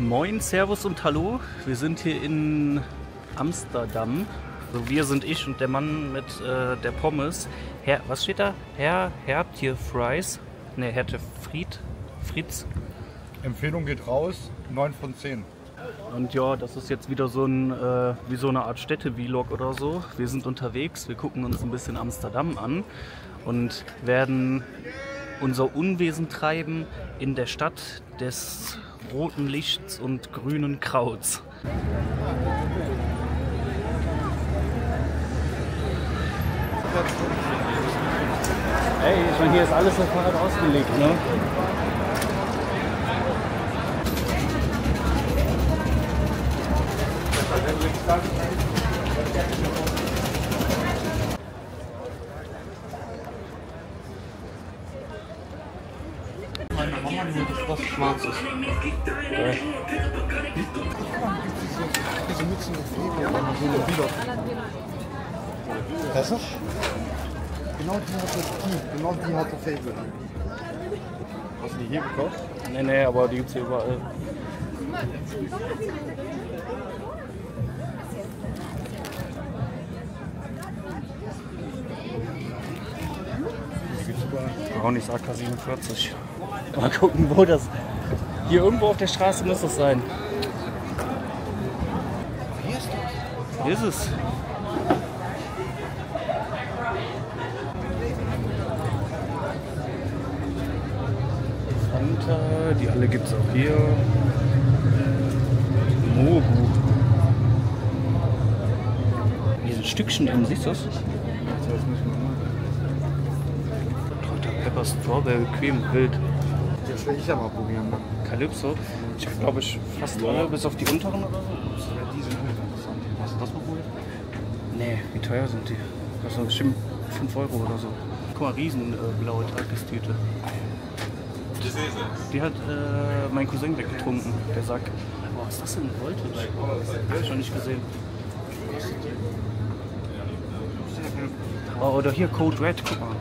Moin, Servus und Hallo. Wir sind hier in Amsterdam. Also wir sind ich und der Mann mit der Pommes. Was steht da? Hertje Fries. Ne, Hertje Frieds. Empfehlung geht raus, 9 von 10. Und ja, das ist jetzt wieder so ein, wie so eine Art Städte-Vlog oder so. Wir sind unterwegs, wir gucken uns ein bisschen Amsterdam an und werden unser Unwesen treiben in der Stadt des roten Lichts und grünen Krauts. Ey, ich meine, hier ist alles auf Fahrrad ausgelegt, ne? Meine Mama nimmt was Schwarzes. Okay. Diese Mützen mit Fliegen, aber so eine Biber. Das ist? Genau die hat der Fable. Hast du die hier gekauft? Nee, aber die gibt's hier überall. Brownies AK 47. Mal gucken, wo das. Hier irgendwo auf der Straße muss das sein. Hier ist das. Hier ist es. Fanta, die alle gibt's auch hier. Mogu. Hier sind Stückchen drin, siehst du das? Pepper Strawberry Cream Wild. Das will ich ja mal probieren. Calypso. Ich glaube fast alle, bis auf die unteren oder so. Die sind halt interessant. Hast du das mal probiert? Nee, wie teuer sind die? Das sind bestimmt 5 Euro oder so. Guck mal, riesenblaue Tagestüte. Die hat mein Cousin weggetrunken. Der sagt, boah, was ist das denn? Voltage? Hab ich noch nicht gesehen. Oh, oder hier Code Red, guck mal.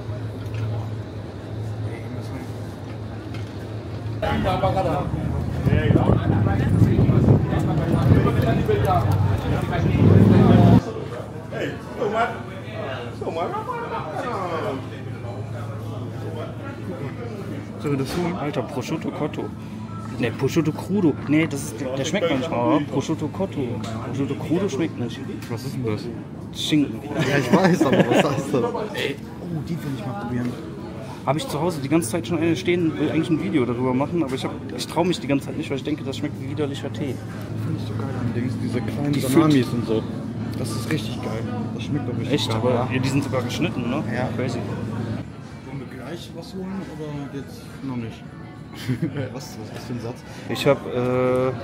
Soll ich das holen? Alter, Prosciutto Cotto. Ne, Prosciutto Crudo. Ne, der schmeckt manchmal. Prosciutto Cotto. Prosciutto Crudo schmeckt nicht. Was ist denn das? Schinken. Ja, ich weiß, aber was heißt das? Ey. Oh, die will ich mal probieren. Habe ich zu Hause die ganze Zeit schon eine stehen, will eigentlich ein Video darüber machen, aber ich traue mich die ganze Zeit nicht, weil ich denke, das schmeckt wie widerlicher Tee. Finde ich so geil an Dings, diese kleinen Die Salamis und so. Das ist richtig geil. Das schmeckt doch richtig Echt? geil. Aber ja, die sind sogar geschnitten, ne? Ja. Crazy. Wollen wir gleich was holen oder jetzt noch nicht? was ist das für ein Satz? Ich habe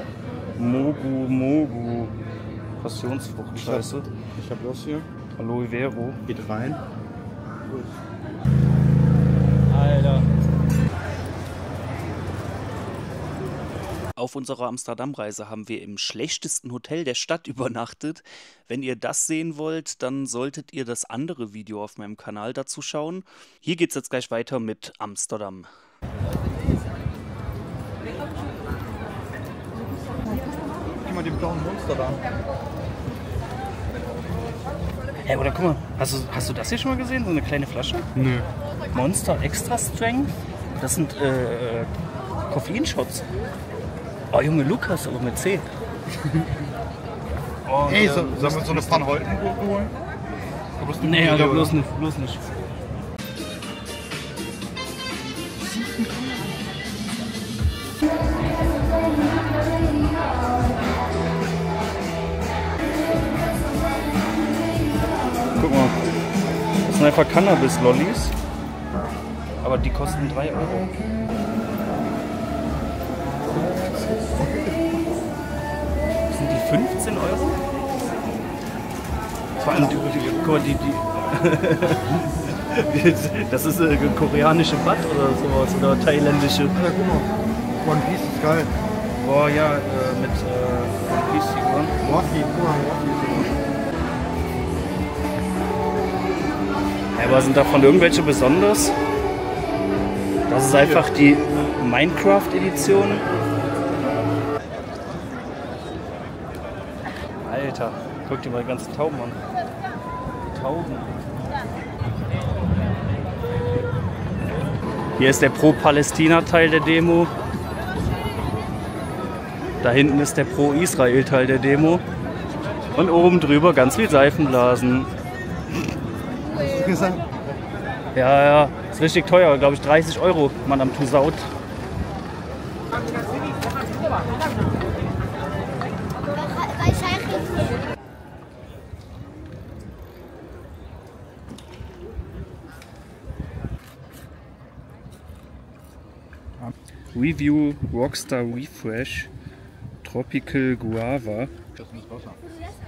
Mogu Passionsfrucht, scheiße. Ich habe das hier. Aloe Vero. Geht rein. Gut. Alter. Auf unserer Amsterdam-Reise haben wir im schlechtesten Hotel der Stadt übernachtet. Wenn ihr das sehen wollt, dann solltet ihr das andere Video auf meinem Kanal dazu schauen. Hier geht's jetzt gleich weiter mit Amsterdam. Guck mal den blauen Monster da. Hey, oder guck mal, hast du das hier schon mal gesehen? So eine kleine Flasche? Nö. Monster Extra Strength. Das sind Koffeinshots. Oh, Junge, Lukas, aber mit C. Oh, Ey, sollen wir so eine Van Holten holen? Nee, Alter, bloß nicht. Guck mal, das sind einfach Cannabis-Lollis, aber die kosten 3 Euro. Sind die 15 Euro? Vor allem das ist koreanische Bad oder sowas oder thailändische. Ja, guck mal. One Piece ist geil. Boah, ja, mit One Piece Figuren. Wafi, guck mal, Wafi. Ja, aber sind davon irgendwelche besonders? Das ist einfach die Minecraft-Edition. Alter, guck dir mal die ganzen Tauben an. Tauben. Hier ist der Pro-Palästina-Teil der Demo. Da hinten ist der Pro-Israel-Teil der Demo. Und oben drüber ganz viel Seifenblasen. Hast du gesagt? Ja, ja, ist richtig teuer, glaube ich 30 €, Madame Tussauds. Review Rockstar Refresh Tropical Guava. Das ist nicht Wasser.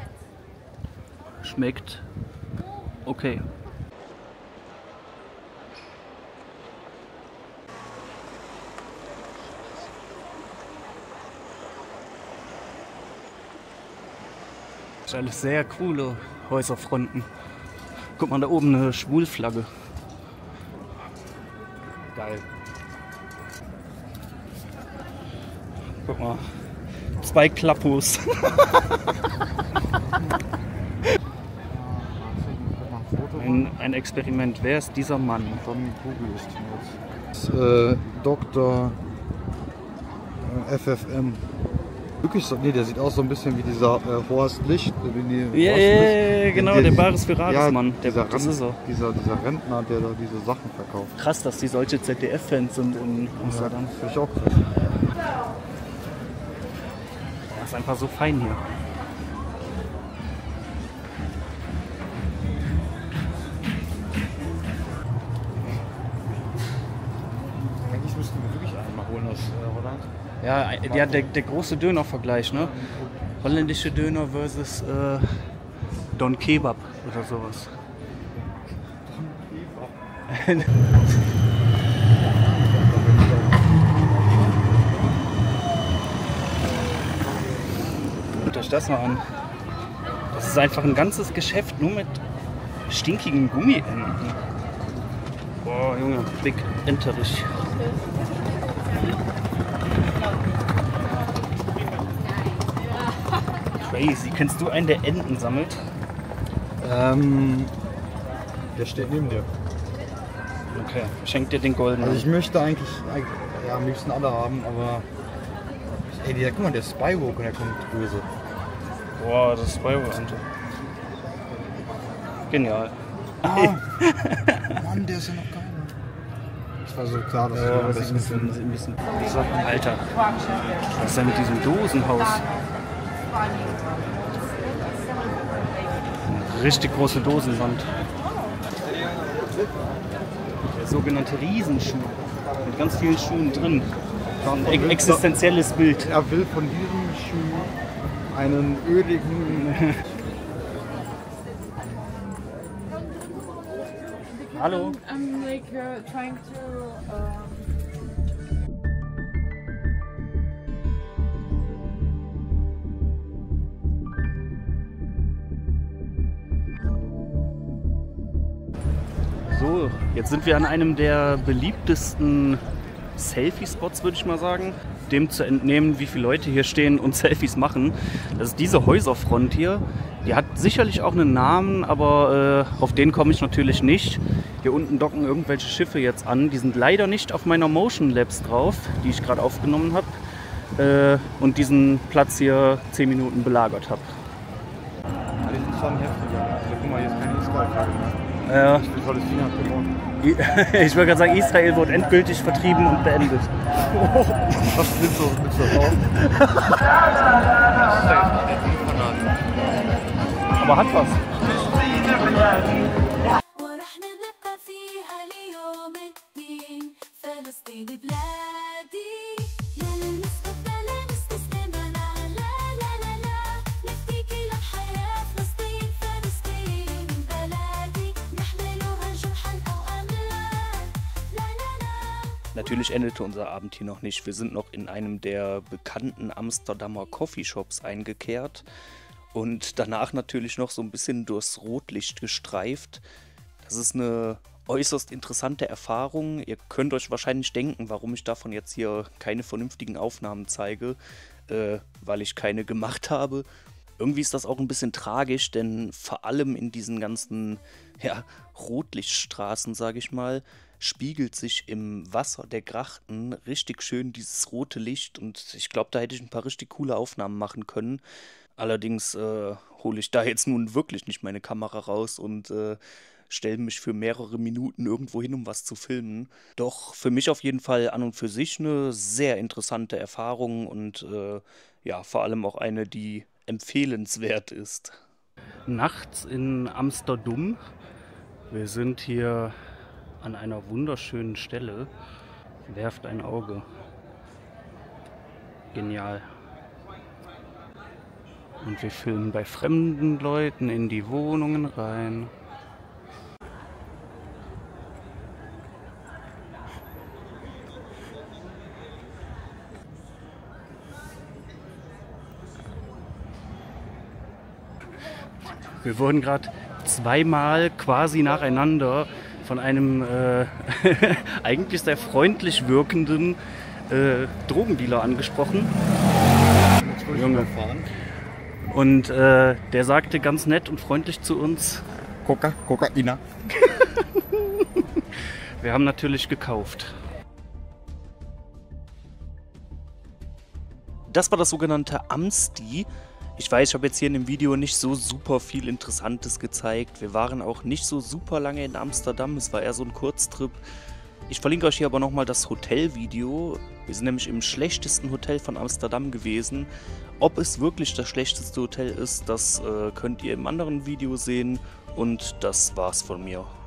Schmeckt okay. Das ist alles sehr coole Häuserfronten. Guck mal, da oben eine Schwulflagge. Geil. Guck mal. 2 Klappos. Ein Experiment. Wer ist dieser Mann? Dann google ich den jetzt. Dr. FFM. Wirklich so, nee, der sieht aus so ein bisschen wie dieser Horst Licht. Genau, der Baris Ferraris-Mann. Das ist er. Dieser Rentner, der da diese Sachen verkauft. Krass, dass die solche ZDF-Fans sind in Amsterdam. Ja, finde ich auch krass. Das ist einfach so fein hier. Eigentlich müssten wir wirklich einen mal holen aus Holland. Ja, der große Döner-Vergleich, ne? Holländische Döner versus Don Kebab oder sowas. Don Kebab. Guckt euch das mal an. Das ist einfach ein ganzes Geschäft nur mit stinkigen Gummienten. Boah, Junge, Big Enterich. Crazy. Kennst du einen, der Enten sammelt? Der steht neben dir. Okay, schenkt dir den goldenen. Also ich möchte eigentlich ja, am liebsten alle haben, aber ey, guck mal, der Spywalk und der kommt böse. Boah, das ist Spywalk-Ente. Genial. Ah, Mann, der ist ja noch geiler. Das war so klar, dass das ist ein bisschen Alter, was ist denn mit diesem Dosenhaus? Eine richtig große Dosenwand. Der sogenannte Riesenschuh. Mit ganz vielen Schuhen drin. Ein existenzielles Bild. Er will von diesem Schuh einen öligen... Hallo? I'm like trying to. So, jetzt sind wir an einem der beliebtesten Selfie-Spots, würde ich mal sagen. Dem zu entnehmen, wie viele Leute hier stehen und Selfies machen. Das ist diese Häuserfront hier. Die hat sicherlich auch einen Namen, aber auf den komme ich natürlich nicht. Hier unten docken irgendwelche Schiffe jetzt an. Die sind leider nicht auf meiner Motion Labs drauf, die ich gerade aufgenommen habe. Und diesen Platz hier 10 Minuten belagert habe. Die sind schon heftiger. Also guck mal, hier ist keine Israel-Flagge mehr. Ja. Ich bin Palästina geworden. Ich würde gerade sagen, Israel wird endgültig vertrieben und beendet. Was willst du drauf? Aber hat was. Natürlich endete unser Abend hier noch nicht. Wir sind noch in einem der bekannten Amsterdamer Coffeeshops eingekehrt und danach natürlich noch so ein bisschen durchs Rotlicht gestreift. Das ist eine äußerst interessante Erfahrung. Ihr könnt euch wahrscheinlich denken, warum ich davon jetzt hier keine vernünftigen Aufnahmen zeige, weil ich keine gemacht habe. Irgendwie ist das auch ein bisschen tragisch, denn vor allem in diesen ganzen, ja, Rotlichtstraßen, sage ich mal, spiegelt sich im Wasser der Grachten richtig schön dieses rote Licht und ich glaube, da hätte ich ein paar richtig coole Aufnahmen machen können. Allerdings hole ich da jetzt nun wirklich nicht meine Kamera raus und stelle mich für mehrere Minuten irgendwo hin, um was zu filmen. Doch für mich auf jeden Fall an und für sich eine sehr interessante Erfahrung und ja, vor allem auch eine, die empfehlenswert ist. Nachts in Amsterdam. Wir sind hier an einer wunderschönen Stelle. Werft ein Auge. Genial. Und wir filmen bei fremden Leuten in die Wohnungen rein. Wir wurden gerade zweimal quasi nacheinander von einem eigentlich sehr freundlich wirkenden Drogendealer angesprochen. Junge. Und der sagte ganz nett und freundlich zu uns: Kokaina. Wir haben natürlich gekauft. Das war das sogenannte Amsti. Ich weiß, ich habe jetzt hier in dem Video nicht so super viel Interessantes gezeigt. Wir waren auch nicht so super lange in Amsterdam. Es war eher so ein Kurztrip. Ich verlinke euch hier aber nochmal das Hotelvideo. Wir sind nämlich im schlechtesten Hotel von Amsterdam gewesen. Ob es wirklich das schlechteste Hotel ist, das könnt ihr im anderen Video sehen. Und das war's von mir.